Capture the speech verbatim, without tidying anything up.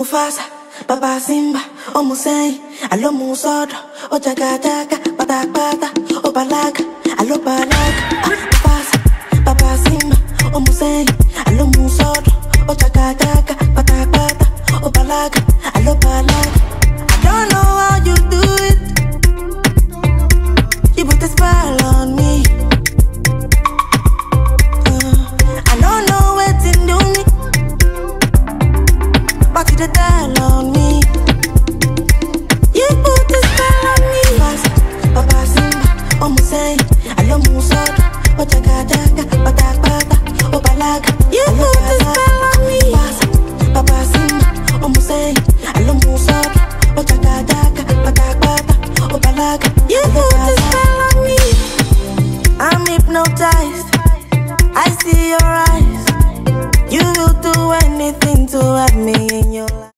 Mufasa, Papa Simba, O Musei, Alo Musodo, O Jaga Jaga, Pata Pata, O Balaga, Alo Balaga. Mufasa, Papa Simba, O Musei, Alo Musodo, O Jaga Jaga, Pata Pata, O Balaga, Alo Balaga. I don't know how you do it. You put a spell on me. Uh, I don't know what's in do me. But you the dial on me.